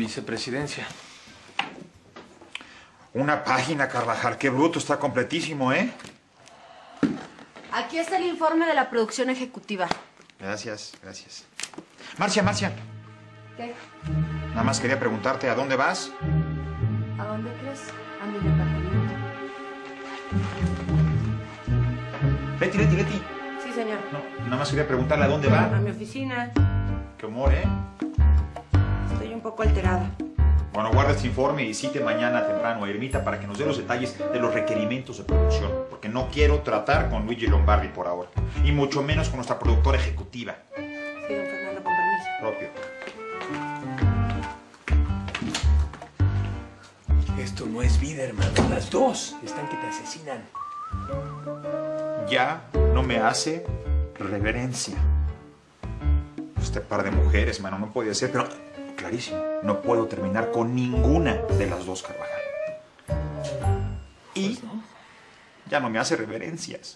vicepresidencia. Una página, Carvajal. Qué bruto, está completísimo, ¿eh? Aquí está el informe de la producción ejecutiva. Gracias, gracias. Marcia. ¿Qué? Nada más quería preguntarte, ¿a dónde vas? ¿A dónde crees? A mi departamento. Leti. Sí, señor. No, nada más quería preguntarle, ¿a dónde va? A mi oficina. Qué humor, ¿eh? Estoy un poco alterada. Bueno, guarda este informe y cite mañana temprano a Ermita para que nos dé los detalles de los requerimientos de producción. Porque no quiero tratar con Luigi Lombardi por ahora. Y mucho menos con nuestra productora ejecutiva. Sí, don Fernando, con permiso. Propio. Esto no es vida, hermano. Las dos están que te asesinan. Ya no me hace reverencia. Este par de mujeres, mano, no podía ser, pero clarísimo, no puedo terminar con ninguna de las dos, Carvajal. Y Pues no. ya no me hace reverencias.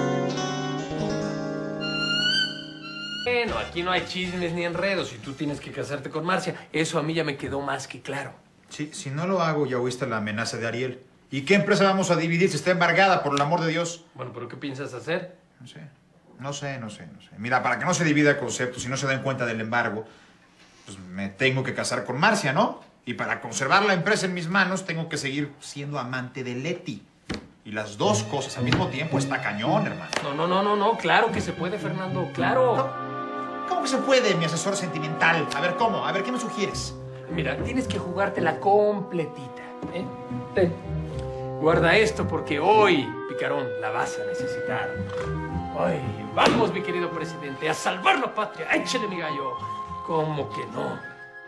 Bueno, aquí no hay chismes ni enredos y tú tienes que casarte con Marcia. Eso a mí ya me quedó más que claro. Sí, si no lo hago, ya oíste la amenaza de Ariel. ¿Y qué empresa vamos a dividir si está embargada, por el amor de Dios? Bueno, ¿pero qué piensas hacer? No sé. Mira, para que no se divida el concepto, si no se dan cuenta del embargo, pues me tengo que casar con Marcia, ¿no? Y para conservar la empresa en mis manos, tengo que seguir siendo amante de Leti. Y las dos cosas al mismo tiempo está cañón, hermano. No. Claro que se puede, Fernando. Claro. ¿Cómo que se puede, mi asesor sentimental? A ver, ¿cómo? A ver, ¿qué me sugieres? Mira, tienes que jugártela completita, ¿eh? Ten. Guarda esto porque hoy, Picarón, la vas a necesitar. Ay, vamos, mi querido presidente, a salvar la patria. Échale, mi gallo. ¿Cómo que no?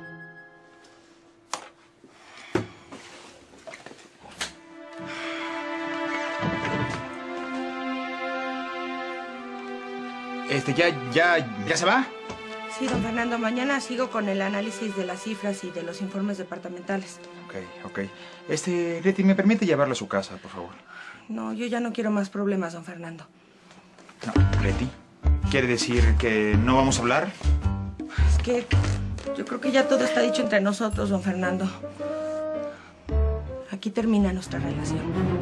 ¿Ya se va? Sí, don Fernando, mañana sigo con el análisis de las cifras y de los informes departamentales. Ok. Leti, ¿me permite llevarla a su casa, por favor? No, yo ya no quiero más problemas, don Fernando. No, Leti, ¿quiere decir que no vamos a hablar? Es que yo creo que ya todo está dicho entre nosotros, don Fernando. Aquí termina nuestra relación.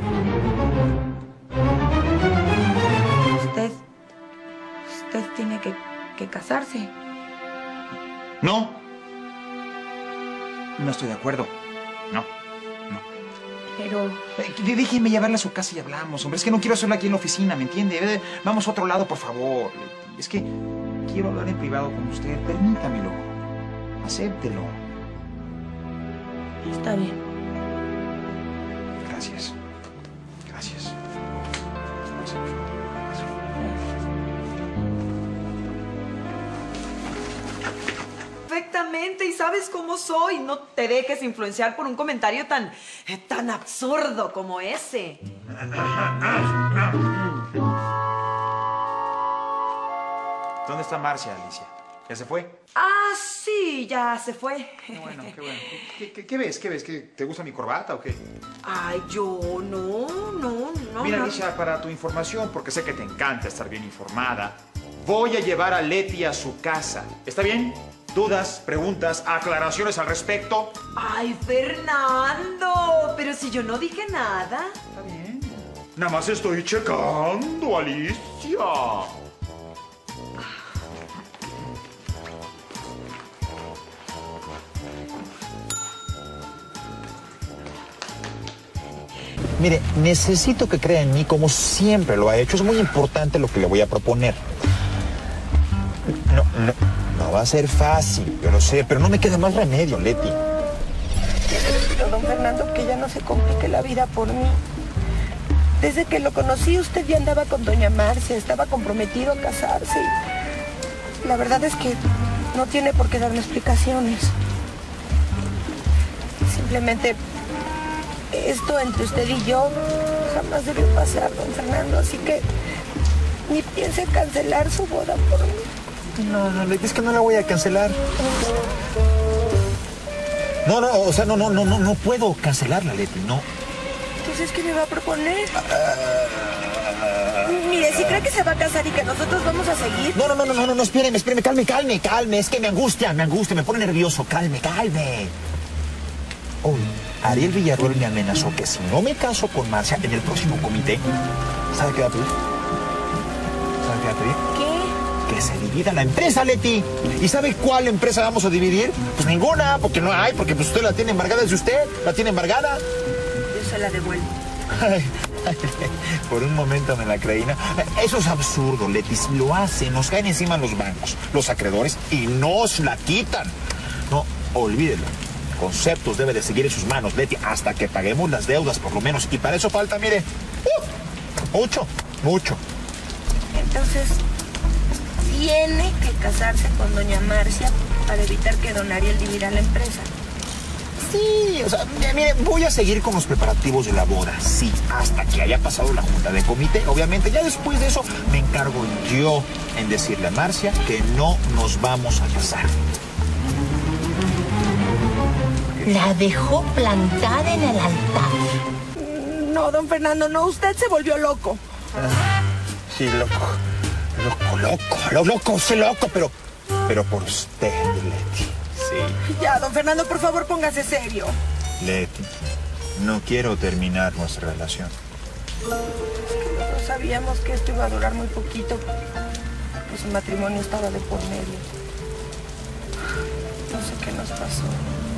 Usted tiene que casarse. No estoy de acuerdo. No. Pero Déjeme llevarla a su casa y hablamos, hombre. Es que no quiero hacerlo aquí en la oficina, ¿me entiende? Vamos a otro lado, por favor, Leti. Es que quiero hablar en privado con usted. Permítamelo. Acéptelo. está bien. Gracias. Perfectamente, y sabes cómo soy. No te dejes influenciar por un comentario tan absurdo como ese. ¿Dónde está Marcia, Alicia? ¿Ya se fue? Ah, sí, ya se fue. Qué bueno. ¿Qué ves? ¿Que te gusta mi corbata o qué? Ay, yo no. Mira, no. Alicia, para tu información, porque sé que te encanta estar bien informada, voy a llevar a Leti a su casa. ¿Está bien? ¿Dudas, preguntas, aclaraciones al respecto? Ay, Fernando, pero si yo no dije nada. Está bien. Nada más estoy checando, Alicia. Mire, necesito que crea en mí como siempre lo ha hecho. Es muy importante lo que le voy a proponer. No va a ser fácil, yo lo sé, pero no me queda más remedio, Leti. Pero don Fernando, que ya no se complique la vida por mí. Desde que lo conocí, usted ya andaba con doña Marcia, estaba comprometido a casarse. Y la verdad es que no tiene por qué darme explicaciones. Simplemente esto entre usted y yo jamás debió pasar, don Fernando. Así que ni piense cancelar su boda por mí. No, Leti, es que no la voy a cancelar. No puedo cancelarla, Leti, no. Entonces, ¿qué me va a proponer? Mire, si cree que se va a casar y que nosotros vamos a seguir... No, espéreme, calme. Es que me angustia, me pone nervioso, calme. hoy Ariel Villarroel me amenazó que si no me caso con Marcia en el próximo comité, ¿sabe qué va a pedir? ¿Sabe qué va a pedir? ¿Qué? Que se divida la empresa, Leti. ¿Y sabe cuál empresa vamos a dividir? Pues ninguna, porque no hay, porque pues usted la tiene embargada, es usted, la tiene embargada. Yo se la devuelvo. Ay, por un momento me la creí, ¿no? Eso es absurdo, Leti. Si lo hace, nos caen encima los bancos, los acreedores, y nos la quitan. No, olvídelo. Conceptos debe de seguir en sus manos, Leti, hasta que paguemos las deudas, por lo menos. Y para eso falta, mire, mucho. Entonces, tiene que casarse con doña Marcia para evitar que don Ariel divida la empresa. Sí, o sea, mire, voy a seguir con los preparativos de la boda, sí, hasta que haya pasado la junta de comité. Obviamente, ya después de eso, me encargo yo en decirle a Marcia que no nos vamos a casar. La dejó plantada en el altar. No, don Fernando, no, usted se volvió loco. Sí, loco, sí, loco, pero por usted, Leti. Sí. Ya, don Fernando, por favor, póngase serio. Leti, no quiero terminar nuestra relación. Nosotros sabíamos que esto iba a durar muy poquito, pues el matrimonio estaba de por medio. No sé qué nos pasó.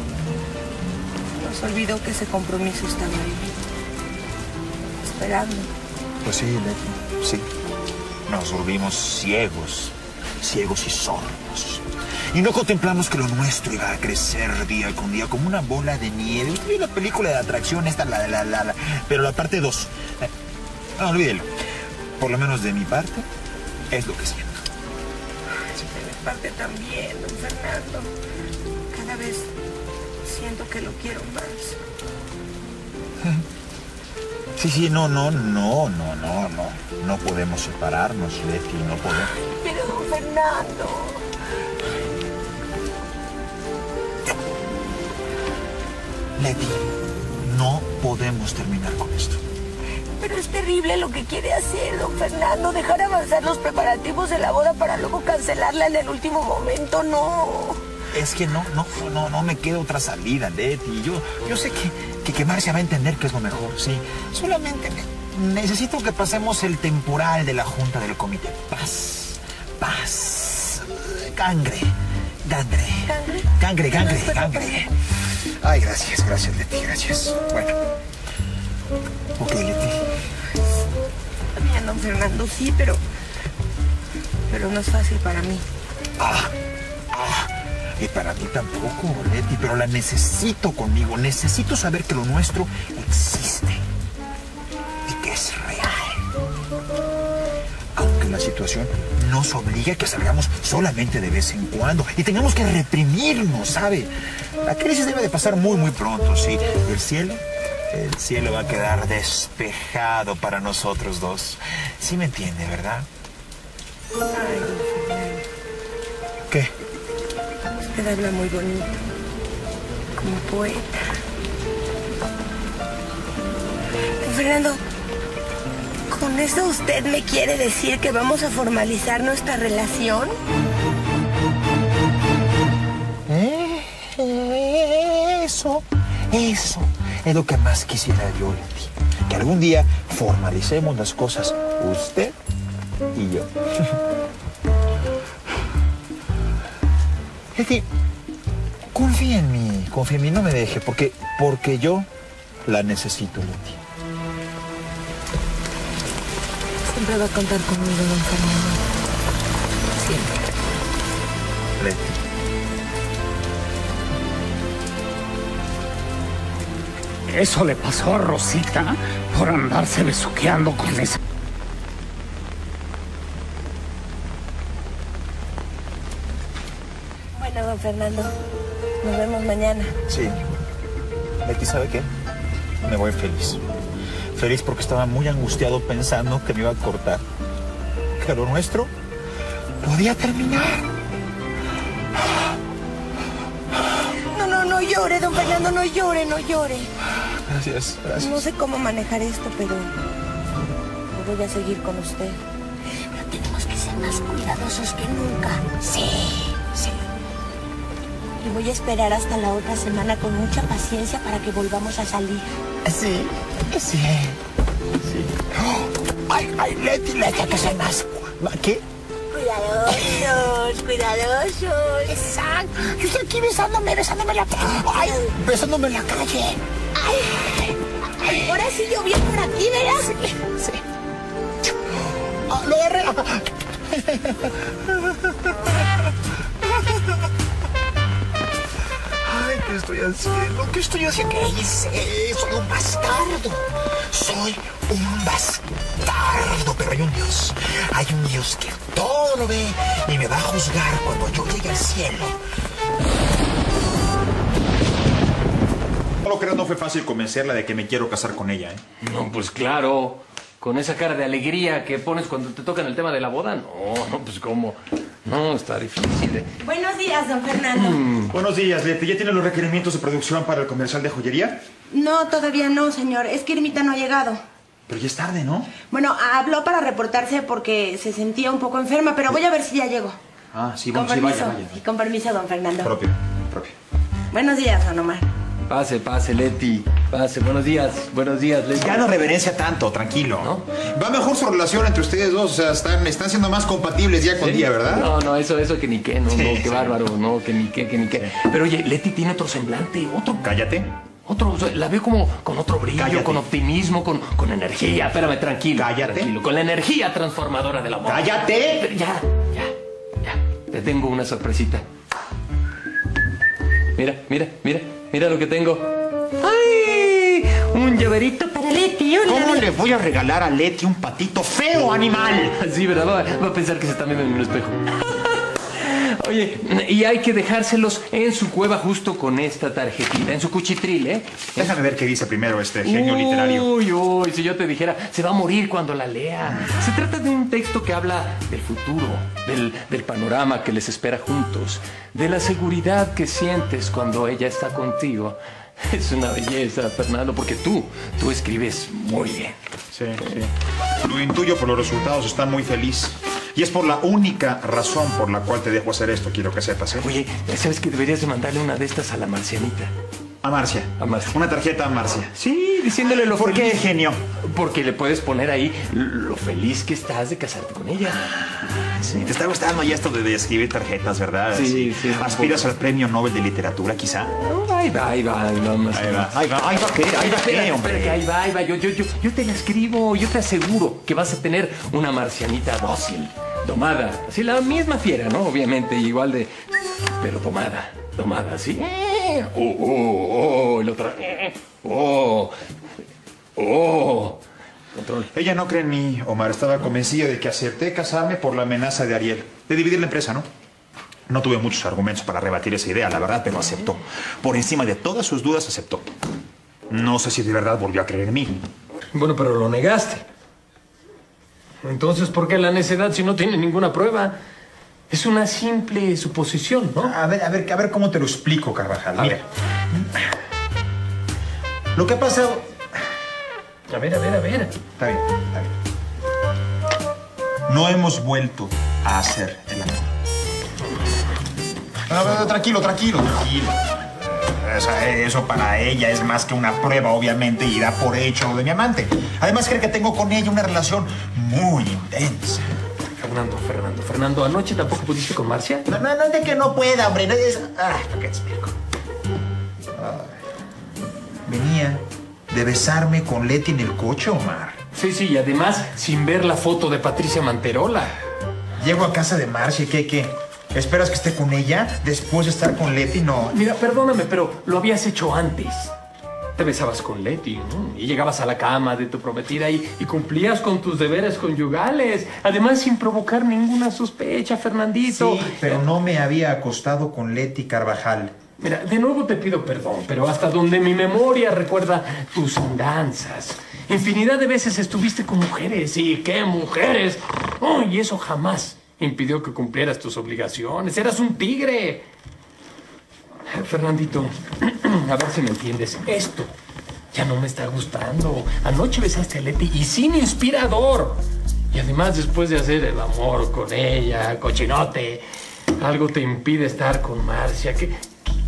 Nos olvidó que ese compromiso estaba ahí, esperando. Pues sí, Leti, sí. Nos volvimos ciegos y sordos. Y no contemplamos que lo nuestro iba a crecer día con día como una bola de nieve. Usted vio la película de atracción esta, pero la parte 2. No, olvídelo. Por lo menos de mi parte, es lo que siento. Sí, de mi parte también, don Fernando. Cada vez siento que lo quiero más. Sí, no podemos separarnos, Leti, no podemos. Pero don Fernando... Leti, no podemos terminar con esto. Pero es terrible lo que quiere hacer, don Fernando. Dejar avanzar los preparativos de la boda para luego cancelarla en el último momento, no. Es que no me queda otra salida, Leti. Yo sé que Marcia va a entender que es lo mejor, sí. Solamente necesito que pasemos el temporal de la junta del comité. Paz. Cangre. Ay, gracias, Leti, gracias. Bueno. Ok, Leti. Bien, don Fernando, sí, pero no es fácil para mí. Y para mí tampoco, Leti, pero la necesito conmigo. Necesito saber que lo nuestro existe y que es real. Aunque la situación nos obliga a que salgamos solamente de vez en cuando y tengamos que reprimirnos, ¿sabe? La crisis debe de pasar muy, muy pronto, sí. El cielo va a quedar despejado para nosotros dos. Sí me entiende, ¿verdad? Ay, don Fernando. ¿Qué? Usted habla muy bonito, como poeta. Don Fernando, ¿con eso usted me quiere decir que vamos a formalizar nuestra relación? Eso es lo que más quisiera yo, Leti. Que algún día formalicemos las cosas, usted y yo. Leti, confía en mí, no me deje, porque yo la necesito, Leti. Siempre va a contar conmigo, don Fernando. Siempre. Leti. Eso le pasó a Rosita por andarse besuqueando con esa... Bueno, don Fernando, nos vemos mañana. Sí. Leti, ¿sabe qué? Me voy feliz. Feliz porque estaba muy angustiado pensando que me iba a cortar. Que lo nuestro podía terminar. No llore, don Fernando, no llore. Gracias. No sé cómo manejar esto, pero voy a seguir con usted. Pero tenemos que ser más cuidadosos que nunca. Sí. Y voy a esperar hasta la otra semana con mucha paciencia para que volvamos a salir. Sí. Ay, Leti, hay que ser más. ¿Qué? Cuidadosos. Exacto. Yo estoy aquí besándome en la calle. Ay, besándome en la calle. Ahora sí llovió por aquí, ¿verdad? Sí. Lo agarré. Ay, ¿qué estoy haciendo? ¿Qué hice? Soy un bastardo. Pero hay un Dios. Que todo lo ve y me va a juzgar cuando yo llegue al cielo. No lo creo, no fue fácil convencerla de que me quiero casar con ella, ¿eh? No, pues claro. Con esa cara de alegría que pones cuando te tocan el tema de la boda. No, pues cómo. No, está difícil. Buenos días, don Fernando. Buenos días, Leti. ¿Ya tiene los requerimientos de producción para el comercial de joyería? No, todavía no, señor. Es que Irmita no ha llegado. Pero ya es tarde, ¿no? Bueno, habló para reportarse porque se sentía un poco enferma, pero voy a ver si ya llegó. Ah, sí, bueno, sí, vaya. Con permiso, don Fernando. Propio. Buenos días, don Omar. Pase, Leti. Pase. Buenos días, Leti. Ya no reverencia tanto, tranquilo. ¿No? Va mejor su relación entre ustedes dos. O sea, están siendo más compatibles día con día, ¿verdad? No, eso que ni qué, no, Sí, qué bárbaro, no, que ni qué. Pero oye, Leti tiene otro semblante, Cállate. o sea, la veo como con otro brillo, Cállate. con optimismo, con energía. Espérame, tranquilo. Cállate. Tranquilo, con la energía transformadora del amor. ¡Cállate! Pero ya. Te tengo una sorpresita. Mira lo que tengo. ¡Ay! Un llaverito para Leti. ¿Cómo le voy a regalar a Leti un patito feo, animal? Sí, ¿verdad? Va a pensar que se está viendo en un espejo. Oye, y hay que dejárselos en su cueva justo con esta tarjetita, en su cuchitril, ¿eh? Déjame ver qué dice primero este genio literario. Uy, si yo te dijera, se va a morir cuando la lea. Se trata de un texto que habla del futuro, del panorama que les espera juntos, de la seguridad que sientes cuando ella está contigo. Es una belleza, Fernando, porque tú escribes muy bien. Sí. Lo intuyo por los resultados, está muy feliz. Y es por la única razón por la cual te dejo hacer esto, quiero que sepas, ¿eh? Oye, ¿sabes que deberías de mandarle una de estas a la marcianita? A Marcia. Una tarjeta a Marcia. Sí, diciéndole lo ¿Por feliz. qué, genio? Porque le puedes poner ahí lo feliz que estás de casarte con ella. Sí, te está gustando ya esto de escribir tarjetas, ¿verdad? Sí. ¿Aspiras al premio Nobel de Literatura, quizá? No, ahí va. Ahí va, ¿qué, hombre? Que ahí va. Yo te la escribo, yo te aseguro que vas a tener una marcianita dócil, domada. Así la misma fiera, ¿no? Obviamente, igual de... Pero domada, ¿sí? El otro... Control. Ella no cree en mí, Omar. Estaba convencida de que acepté casarme por la amenaza de Ariel. De dividir la empresa, ¿no? No tuve muchos argumentos para rebatir esa idea, la verdad, pero aceptó. Por encima de todas sus dudas, aceptó. No sé si de verdad volvió a creer en mí. Bueno, pero lo negaste. Entonces, ¿por qué la necedad si no tiene ninguna prueba? Es una simple suposición, ¿no? A ver cómo te lo explico, Carvajal. Mira. Lo que ha pasado... A ver. Está bien. No hemos vuelto a hacer el amor. No, tranquilo. O sea, eso para ella es más que una prueba, obviamente, y da por hecho de mi amante. Además, cree que tengo con ella una relación muy intensa. Fernando, ¿anoche tampoco pudiste con Marcia? No es de que no pueda, hombre. ¿Para qué te explico? Venía de besarme con Leti en el coche, Omar. Sí, y además sin ver la foto de Patricia Manterola. Llego a casa de Marcia y ¿qué? ¿Esperas que esté con ella después de estar con Leti? No. Mira, perdóname, pero lo habías hecho antes. Te besabas con Leti, ¿no? Y llegabas a la cama de tu prometida y cumplías con tus deberes conyugales. Además, sin provocar ninguna sospecha, Fernandito. Sí, pero no me había acostado con Leti, Carvajal. Mira, de nuevo te pido perdón, pero hasta donde mi memoria recuerda tus andanzas. Infinidad de veces estuviste con mujeres. ¿Y qué mujeres? Oh, y eso jamás impidió que cumplieras tus obligaciones. Eras un tigre. Fernandito, a ver si me entiendes. Esto ya no me está gustando. Anoche besaste a Leti y sin inspirador. Y además, después de hacer el amor con ella, cochinote, algo te impide estar con Marcia.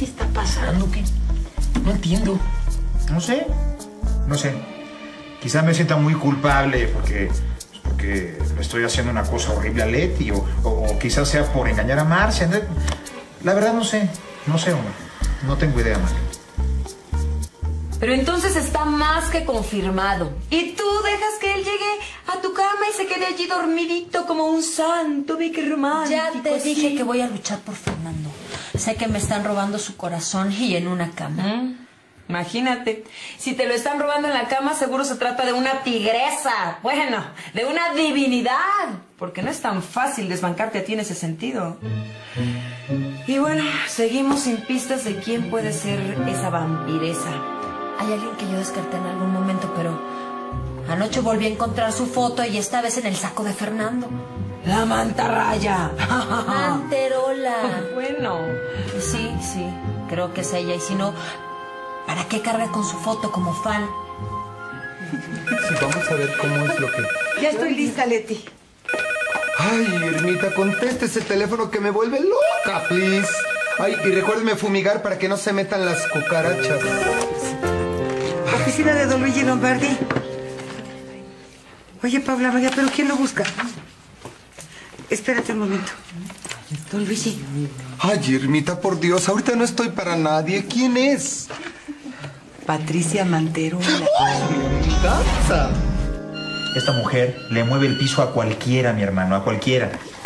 te está pasando? ¿Qué? No entiendo. No sé. Quizá me sienta muy culpable porque le estoy haciendo una cosa horrible a Leti o quizás sea por engañar a Marcia. La verdad no sé, hombre. No tengo idea, Marcia. Pero entonces está más que confirmado. Y tú dejas que él llegue a tu cama y se quede allí dormidito como un santo. Ve qué romántico. Ya te dije que voy a luchar por Fernando. Sé que me están robando su corazón y en una cama. Imagínate, si te lo están robando en la cama, seguro se trata de una tigresa. Bueno, de una divinidad. Porque no es tan fácil desbancarte a ti en ese sentido. Y bueno, seguimos sin pistas de quién puede ser esa vampiresa. Hay alguien que yo descarté en algún momento, pero anoche volví a encontrar su foto y esta vez en el saco de Fernando. ¡La mantarraya! ¡Manterola! Bueno. Sí, creo que es ella. Y si no, ¿para qué carga con su foto como fan? Sí, vamos a ver cómo es lo que... Ya estoy lista, Leti. Ay, Irmita, conteste ese teléfono que me vuelve loca, please. Ay, y recuérdeme fumigar para que no se metan las cucarachas. Oficina de Don Luigi Lombardi. Oye, Paula María, ¿pero quién lo busca? Espérate un momento. Don Luigi. Ay, Irmita, por Dios, ahorita no estoy para nadie. ¿Quién es? Patricia Manterola. Esta mujer le mueve el piso a cualquiera, mi hermano, a cualquiera.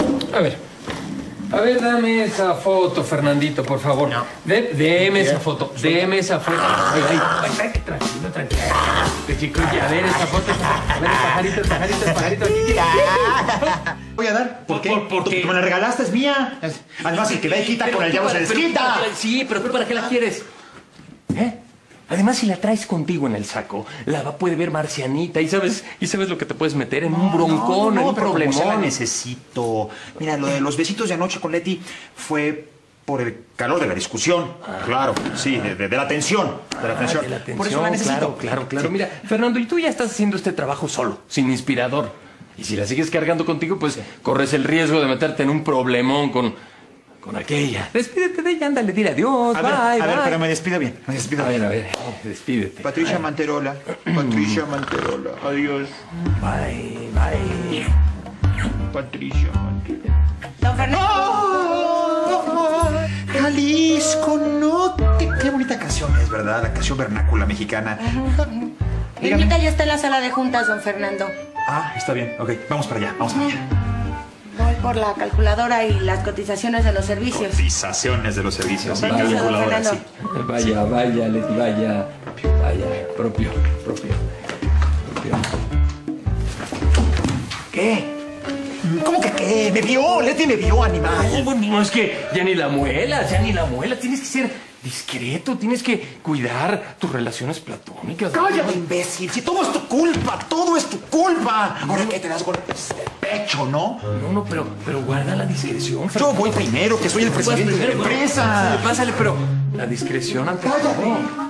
A ver, dame esa foto, Fernandito, por favor. No. Deme esa foto. Deme esa foto. Ay, tranquilo. Chico, a ver esa foto. A ver, el pajarito aquí. Voy a dar. ¿Por qué? Porque tú me la regalaste, es mía. Además, el que ve y quita con el diablo se desquita. Sí, pero ¿tú para qué la quieres? Además, si la traes contigo en el saco, la puede ver Marcianita y sabes lo que te puedes meter en un broncón, en un problemón. La necesito. Mira, lo de los besitos de anoche con Leti fue por el calor de la discusión. Claro, sí, de la tensión. De la tensión. Por eso la necesito. Claro. Sí. Mira, Fernando, y tú ya estás haciendo este trabajo solo, sin inspirador. Y si la sigues cargando contigo, pues corres el riesgo de meterte en un problemón con aquella. Despídete de ella, ándale, dile adiós, bye. A ver, pero me despido bien. A ver, despídete. Patricia Manterola. Adiós. Bye. Patricia Manterola. Don Fernando. Jalisco, no. Qué bonita canción es, ¿verdad? La canción vernácula mexicana. Irmita ya está en la sala de juntas, don Fernando. Ah, está bien. Ok, vamos para allá. Voy por la calculadora y las cotizaciones de los servicios. Cotizaciones de los servicios. Sí, Vaya, calculadora, sí. Vaya, Leti, vaya. Propio. ¿Qué? ¿Cómo que qué? ¿Me vio? Leti me vio, animal. No, es que ya ni la muela. Tienes que ser discreto, tienes que cuidar tus relaciones platónicas. ¡Cállate, imbécil! Si todo es tu culpa, Ahora que te das golpes de pecho, ¿no? No, pero guarda la discreción. Yo voy primero, que soy el presidente de la empresa. Pásale, pero la discreción ante todo.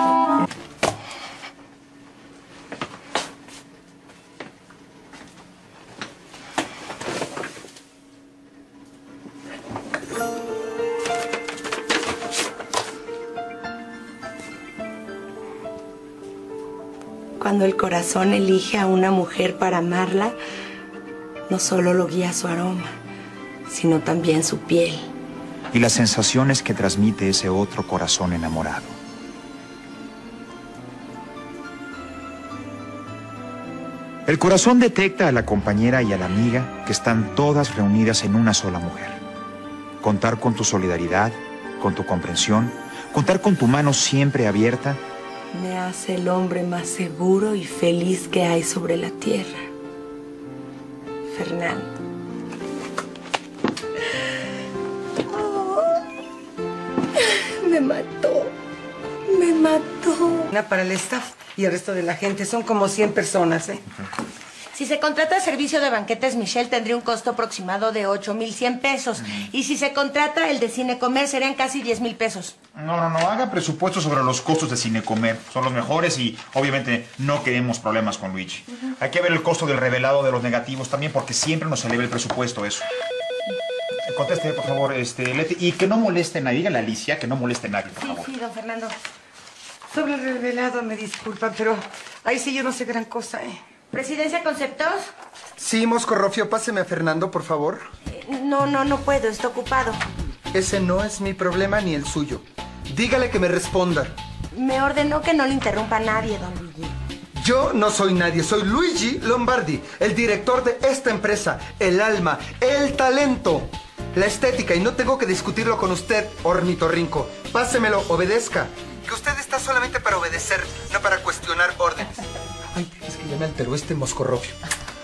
Cuando el corazón elige a una mujer para amarla, no solo lo guía su aroma, sino también su piel. Y las sensaciones que transmite ese otro corazón enamorado. El corazón detecta a la compañera y a la amiga que están todas reunidas en una sola mujer. Contar con tu solidaridad, con tu comprensión, contar con tu mano siempre abierta, me hace el hombre más seguro y feliz que hay sobre la tierra. Fernando. Me mató. Una para el staff y el resto de la gente. Son como 100 personas, ¿eh? Si se contrata servicio de banquetes Michelle, tendría un costo aproximado de 8,100 pesos. Y si se contrata el de Cinecomer, serían casi 10,000 pesos. No, haga presupuestos sobre los costos de Cinecomer. Son los mejores y obviamente no queremos problemas con Luigi. Hay que ver el costo del revelado de los negativos también, porque siempre nos eleva el presupuesto eso. Conteste, por favor, Leti. Y que no moleste a nadie. Dígale a Alicia que no moleste a nadie, por favor. Sí, don Fernando. Sobre el revelado, me disculpan, pero ahí sí yo no sé gran cosa, ¿eh? ¿Presidencia Conceptos? Sí, Moscorrofio, páseme a Fernando, por favor. No puedo, está ocupado. Ese no es mi problema ni el suyo. Dígale que me responda. Me ordenó que no le interrumpa a nadie, don Luigi. Yo no soy nadie, soy Luigi Lombardi, el director de esta empresa, el alma, el talento, la estética, y no tengo que discutirlo con usted, ornitorrinco. Pásemelo, obedezca. Que usted está solamente para obedecer, no para cuestionar órdenes. Ay, es que ya me alteró este Moscorrofio.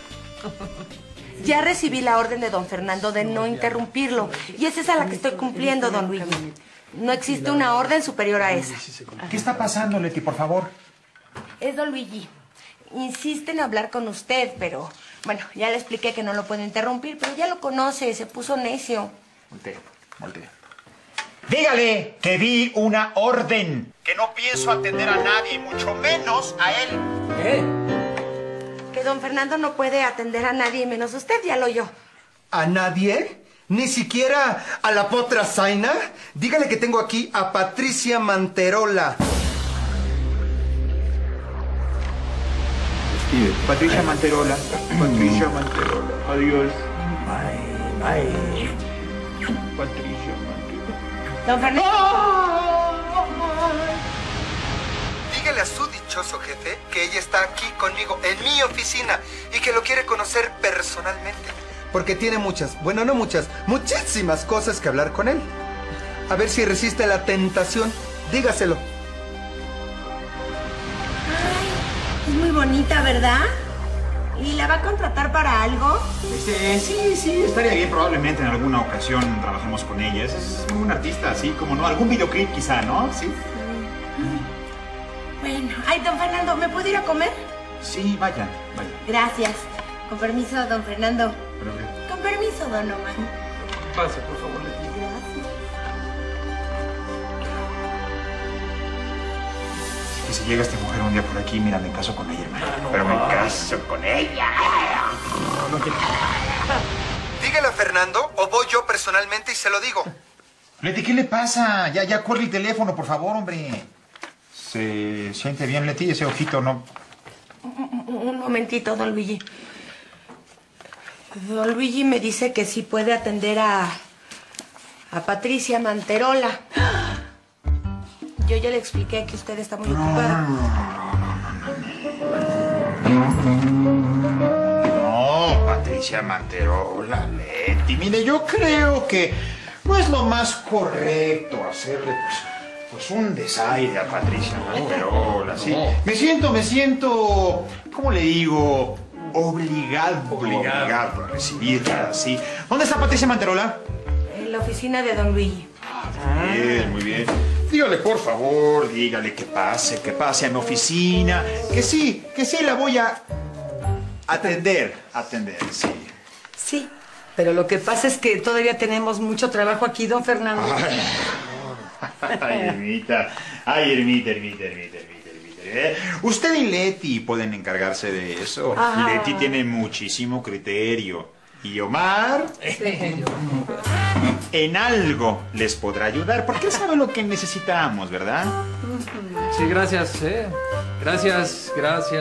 Ya recibí la orden de don Fernando de no interrumpirlo, y esa es a la que estoy cumpliendo, don Luigi. No existe una orden superior a esa. ¿Qué está pasando, Leti, por favor? Es don Luigi. Insiste en hablar con usted, pero... Bueno, ya le expliqué que no lo puedo interrumpir, pero ya lo conoce, se puso necio. Voltea. Dígale que di una orden, que no pienso atender a nadie, mucho menos a él. Que don Fernando no puede atender a nadie, menos usted, ya lo oyó. ¿A nadie? ¿Ni siquiera a la potra Zaina? Dígale que tengo aquí a Patricia Manterola. Patricia Manterola. Patricia Manterola. Adiós. Patricia Manterola. Don Fernando. Dígale a su dichoso jefe que ella está aquí conmigo en mi oficina y que lo quiere conocer personalmente. Porque tiene muchas, bueno, no muchas, muchísimas cosas que hablar con él. A ver si resiste la tentación. Dígaselo. Es muy bonita, ¿verdad? ¿Y la va a contratar para algo? Sí, estaría bien. Probablemente en alguna ocasión trabajemos con ella. Es un artista, así como no. Algún videoclip quizá, ¿no? Sí. Bueno, ay, don Fernando, ¿me puedo ir a comer? Sí, vaya. Gracias. Con permiso, don Fernando. Pero, Con permiso, don Omar. Pase, por favor, Leti. Gracias. que si llega esta mujer un día por aquí, mira, me caso con ella, hermano. Pero me caso con ella. Dígale a Fernando o voy yo personalmente y se lo digo. Leti, ¿qué le pasa? Ya cuelgue el teléfono, por favor, hombre. ¿Se siente bien, Leti? Ese ojito no... Un momentito, don Luigi. Don Luigi me dice que sí puede atender a Patricia Manterola. Yo ya le expliqué que usted está muy ocupada. No, Patricia Manterola, Leti. Mire, yo creo que no es lo más correcto hacerle, pues un desaire a Patricia Manterola, ¿sí? Me siento, ¿cómo le digo? Obligado a recibirla, ¿sí? ¿Dónde está Patricia Manterola? En la oficina de don Luigi. Muy bien. Dígale, por favor, dígale que pase a mi oficina, que sí la voy a atender, sí. Sí, pero lo que pasa es que todavía tenemos mucho trabajo aquí, don Fernando. Ay, Ermita. Usted y Leti pueden encargarse de eso. Leti tiene muchísimo criterio. Y Omar, en algo les podrá ayudar, porque él sabe lo que necesitamos, ¿verdad? Sí, gracias, Gracias.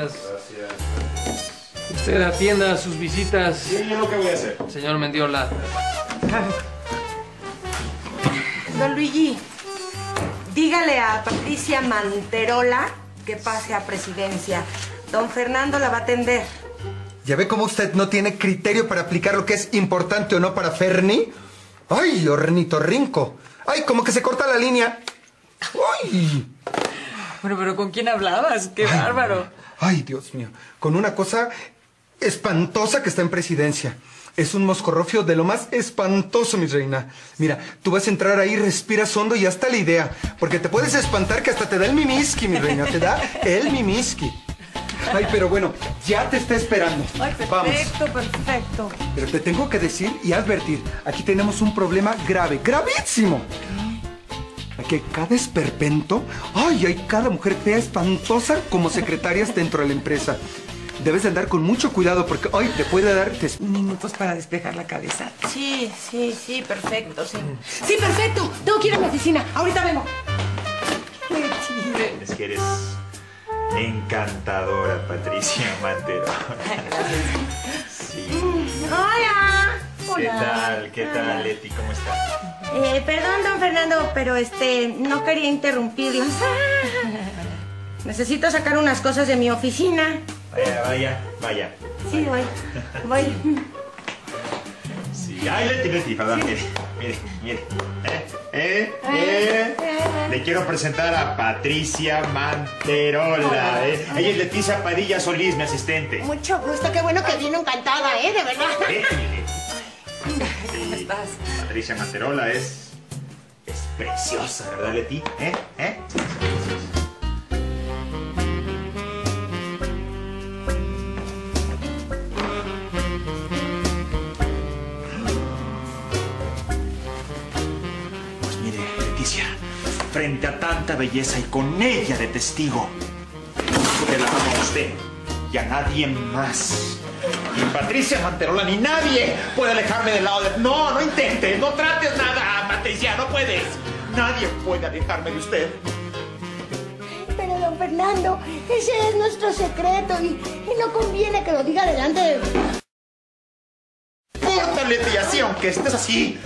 Usted atienda sus visitas. Sí, yo lo que voy a hacer. Señor Mendiola. Don Luigi, dígale a Patricia Manterola que pase a presidencia. Don Fernando la va a atender. ¿Ya ve cómo usted no tiene criterio para aplicar lo que es importante o no para Ferni? ¡Ay, ornitorrinco! ¡Ay, como que se corta la línea! ¡Ay! Bueno, pero ¿con quién hablabas? ¡Qué bárbaro! ¡Ay, Dios mío! Con una cosa espantosa que está en presidencia. Es un moscorrofio de lo más espantoso, mi reina. Mira, tú vas a entrar ahí, respiras hondo y hasta la idea. Porque te puedes espantar que hasta te da el mimiski, mi reina. Te da el mimiski. Ay, pero bueno, ya te está esperando. Ay, perfecto, Vamos. perfecto. Pero te tengo que decir y advertir, aquí tenemos un problema grave, gravísimo. Que cada esperpento, ay, hay cada mujer fea espantosa como secretarias dentro de la empresa. Debes de andar con mucho cuidado porque hoy te puede dar... Minutos para despejar la cabeza. Sí, perfecto, sí. Sí, perfecto. Tengo que ir a mi oficina. Ahorita vengo. Es que eres encantadora, Patricia Manterola. Sí. Hola. ¿Qué tal, Leti? ¿Cómo estás? Perdón, don Fernando, pero no quería interrumpirlos. Necesito sacar unas cosas de mi oficina. Vaya. Sí, voy. Sí. Ay, Leti, perdón, mire. Le quiero presentar a Patricia Manterola. Ella es Leticia Padilla Solís, mi asistente. Mucho gusto, qué bueno que vino encantada, de verdad. ¿Cómo estás? Patricia Manterola es preciosa, ¿verdad, Leti? Pues mire, Leticia, frente a tanta belleza y con ella de testigo, que la amo a usted y a nadie más. Ni Patricia Manterola, ni nadie puede alejarme del lado de... No intentes, no trates nada, Patricia, no puedes. Nadie puede alejarme de usted. Pero, don Fernando, ese es nuestro secreto y no conviene que lo diga delante de... Córtale, tía, así, aunque estés así.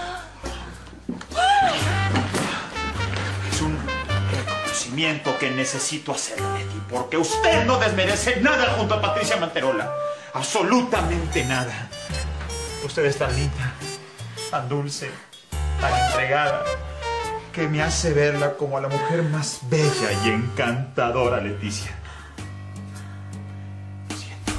Es un reconocimiento que necesito hacerle, Leti, porque usted no desmerece nada junto a Patricia Manterola. Absolutamente nada. Usted es tan linda, tan dulce, tan entregada, que me hace verla como a la mujer más bella y encantadora, Leticia. Lo siento.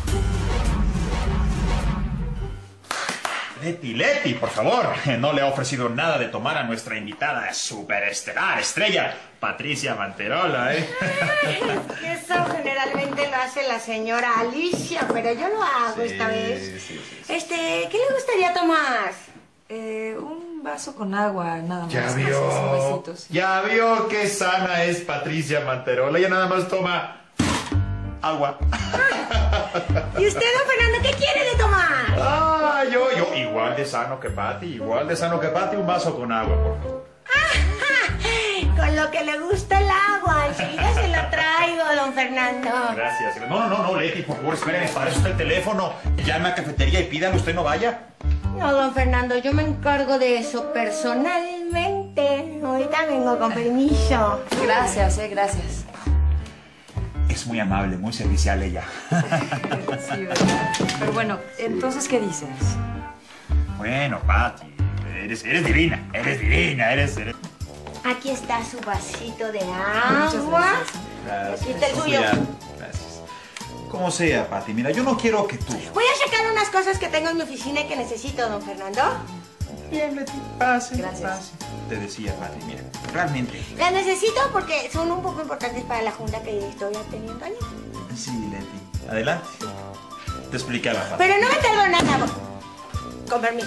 Leti, por favor. No le ha ofrecido nada de tomar a nuestra invitada superestelar, estrella, Patricia Manterola, Eso generalmente lo hace la señora Alicia, pero yo lo hago esta vez. Sí. ¿Qué le gustaría tomar? Un vaso con agua, nada más. Ya vio qué sana es Patricia Manterola. Ella nada más toma agua. ¿Y usted, don Fernando, qué quiere de tomar? Yo igual de sano que Pati, un vaso con agua, por favor. Con lo que le gusta el agua, enseguida se lo traigo, don Fernando. Gracias. No, Leti, por favor, espérenme, para eso está el teléfono. Llame a cafetería y pídalo, usted no vaya. No, don Fernando, yo me encargo de eso personalmente. Ahorita vengo, con permiso. Gracias, gracias. Es muy amable, muy servicial ella. Sí, ¿verdad? Pero bueno, entonces, ¿qué dices? Bueno, Pati, eres divina, eres... Aquí está su vasito de agua. Gracias. Aquí está el suyo. Gracias. Como sea, Pati, mira, yo no quiero que tú... Voy a checar unas cosas que tengo en mi oficina y que necesito, don Fernando. Bien, Leti, pase. Gracias. Te decía, Pati, mira, realmente... Las necesito porque son un poco importantes para la junta que estoy teniendo ayer. Sí, Leti, adelante. Te explicaba, Pati. Pero no me tardo nada. Con permiso,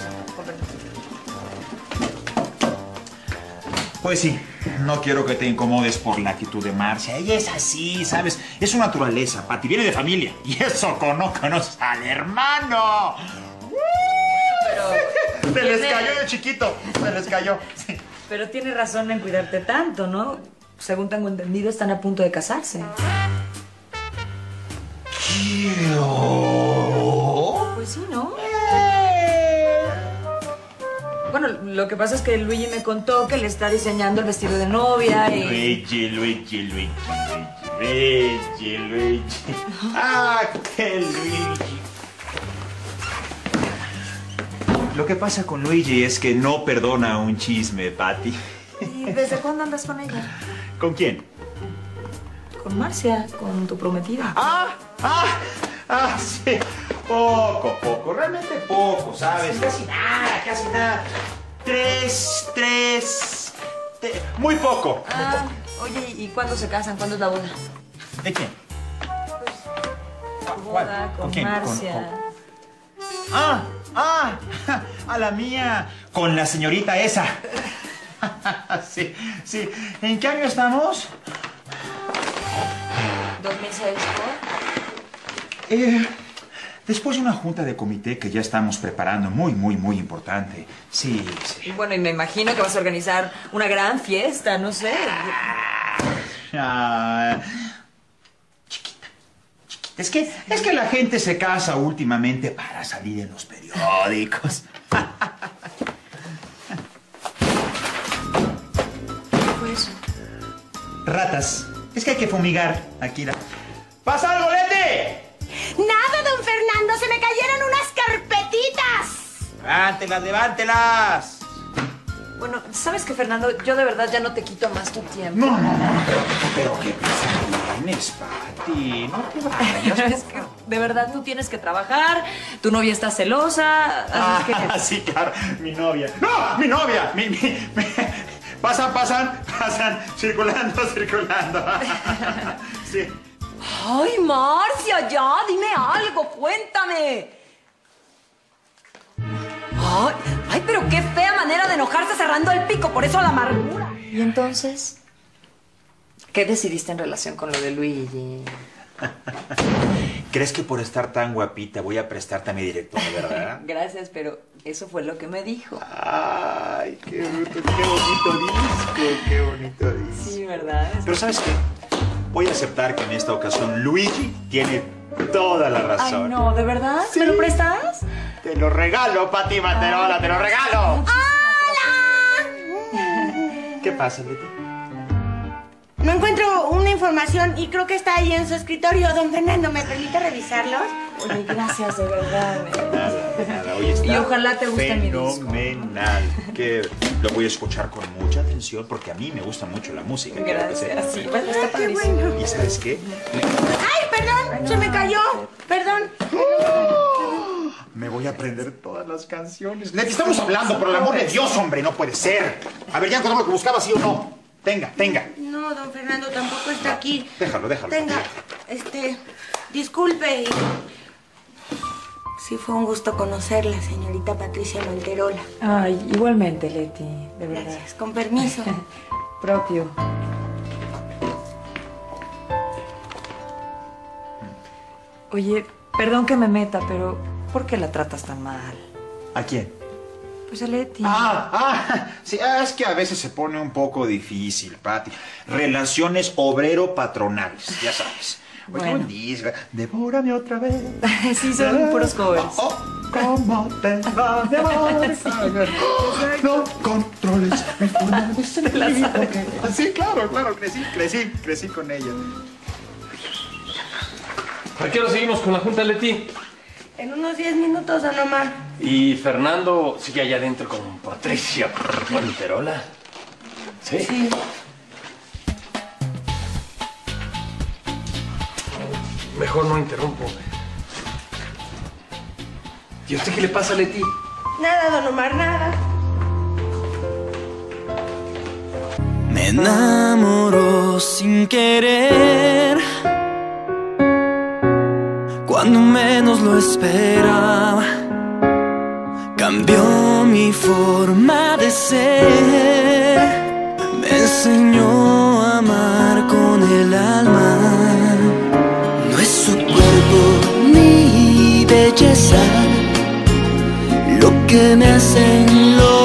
Pues sí, no quiero que te incomodes por la actitud de Marcia. Ella es así, ¿sabes? Es su naturaleza, Pati, viene de familia. Y eso no conoce al hermano. Pero... Se les cayó de chiquito, se les cayó. Sí. Pero tiene razón en cuidarte tanto, ¿no? Según tengo entendido, están a punto de casarse. ¿Qué? Pues sí, ¿no? Bueno, lo que pasa es que Luigi me contó que le está diseñando el vestido de novia y... Luigi. ¡Ah, qué Luigi! Lo que pasa con Luigi es que no perdona un chisme, Pati. ¿Y desde cuándo andas con ella? ¿Con quién? Con Marcia, con tu prometida. Sí. Poco, realmente poco, ¿sabes? Casi nada. Tres. Muy poco. Oye, ¿y cuándo se casan? ¿Cuándo es la boda? ¿De quién? Tu boda con quién? Marcia. A la mía. Con la señorita esa. Sí. ¿En qué año estamos? 2006, Después de una junta de comité que ya estamos preparando, muy importante. Sí. Bueno, y me imagino que vas a organizar una gran fiesta, no sé. Chiquita. Es que la gente se casa últimamente para salir en los periódicos. Pues... Ratas. Es que hay que fumigar, Akira. ¡Pasa algo, Leti! ¡Nada, don Fernando! ¡Se me cayeron unas carpetitas! ¡Levántelas! Bueno, ¿sabes qué, Fernando? Yo de verdad ya no te quito más tu tiempo. No. Pero qué pasa, tienes, Pati. No te vayas. Es que, de verdad, tú tienes que trabajar. Tu novia está celosa. Así que... Sí, claro. Mi novia. ¡No! ¡Mi novia! Pasan. Circulando. Sí. ¡Ay, Marcia, ya! Dime algo, cuéntame. ¡Ay, pero qué fea manera de enojarse cerrando el pico! Por eso la amargura. ¿Y entonces? ¿Qué decidiste en relación con lo de Luigi? ¿Crees que por estar tan guapita voy a prestarte a mi director, verdad? Gracias, pero eso fue lo que me dijo. ¡Ay, qué bonito disco! Sí, ¿verdad? Pero ¿sabes qué? Voy a aceptar que en esta ocasión Luigi tiene toda la razón. Ay, no, ¿de verdad? Sí. ¿Me lo prestas? Te lo regalo, Pati Manterola, te lo regalo. ¡Hola! ¿Qué pasa, Leti? No encuentro una información y creo que está ahí en su escritorio. Don Fernando, ¿me permite revisarlos? Oye, gracias, de verdad. Nada, hoy está Y ojalá te guste mi disco. fenomenal. Que lo voy a escuchar con mucha atención porque a mí me gusta mucho la música. Gracias. Sí, bueno, está Qué padrísimo. bueno. ¿Y sabes qué? ¡Ay, perdón! ¡Se me cayó! Perdón. Me voy a aprender todas las canciones. Leti, estamos hablando, por el amor de Dios, hombre, no puede ser. A ver, ¿ya encontramos lo que buscaba, sí o no? Tenga. No, don Fernando, tampoco está aquí. Déjalo. Tenga, disculpe. Sí, fue un gusto conocerla, señorita Patricia Manterola. Ay, igualmente, Leti, de verdad. Gracias, con permiso. Propio. Oye, perdón que me meta, pero ¿por qué la tratas tan mal? ¿A quién? Pues a Leti. Sí, es que a veces se pone un poco difícil, Pati. Relaciones obrero-patronales, ya sabes. Oye, Bueno. buen disco. Devórame otra vez. Sí, son puros covers. ¿Cómo te va de amor? No controles mi forma de sentir. Sí, claro, crecí con ella. ¿A qué hora seguimos con la junta, Leti? En unos 10 minutos, don Omar. ¿Y Fernando sigue allá adentro con Patricia Manterola? ¿Sí? Sí. Mejor no interrumpo. ¿Y a usted qué le pasa, Leti? Nada, don Omar, nada. Me enamoró sin querer, cuando menos lo esperaba. Cambió mi forma de ser, me enseñó a amar con el alma. No es su cuerpo ni belleza lo que me hace enloquecer,